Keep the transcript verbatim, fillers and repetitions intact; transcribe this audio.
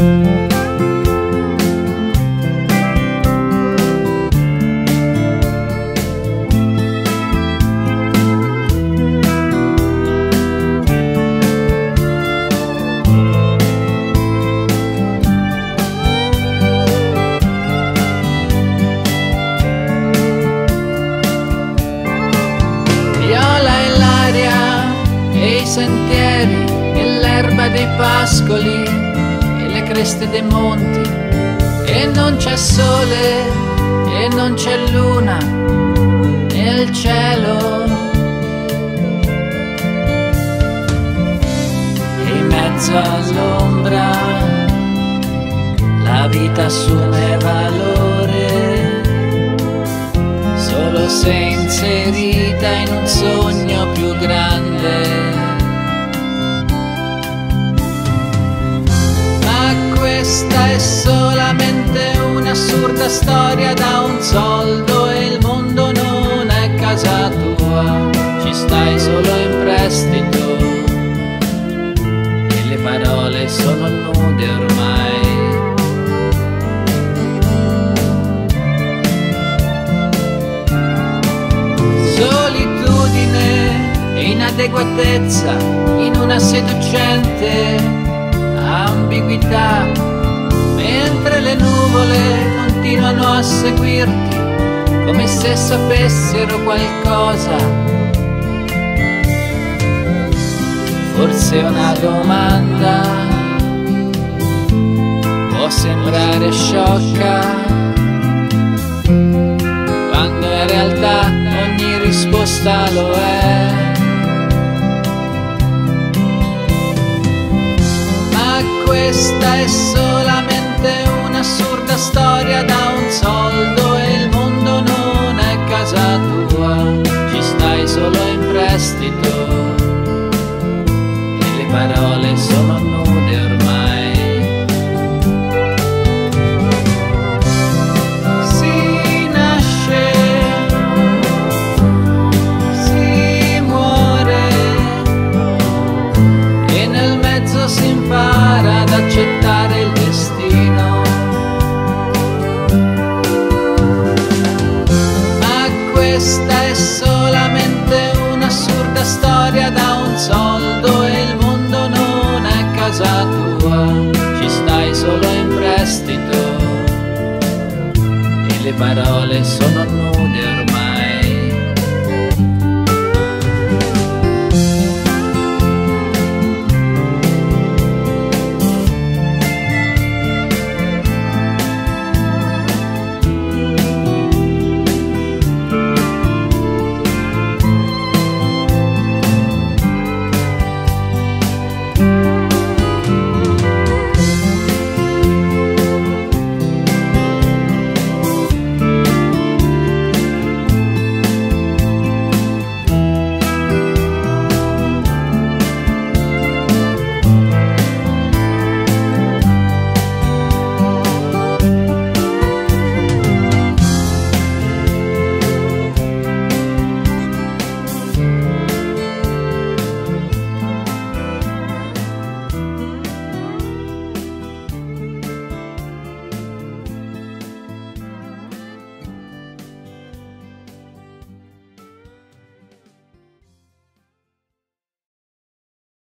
Sentieri e l'erba dei pascoli e le creste dei monti, e non c'è sole e non c'è luna nel cielo, e in mezzo all'ombra la vita assume valore solo se inserita in un sogno più grande. Questa è solamente un'assurda storia da un soldo e il mondo non è casa tua, ci stai solo in prestito e le parole sono nude ormai. Solitudine e inadeguatezza in una seducente ambiguità, mentre le nuvole continuano a seguirti come se sapessero qualcosa. Forse una domanda può sembrare sciocca, quando in realtà ogni risposta lo è. Questa è solamente un'assurda storia da un soldo e il mondo non è casa tua, ci stai solo in prestito e le parole sono nude ormai. Si nasce, si muore e nel mezzo si impara ad accettare il destino, ma questa è solamente un'assurda storia da un soldo e il mondo non è casa tua, ci stai solo in prestito e le parole sono nuove.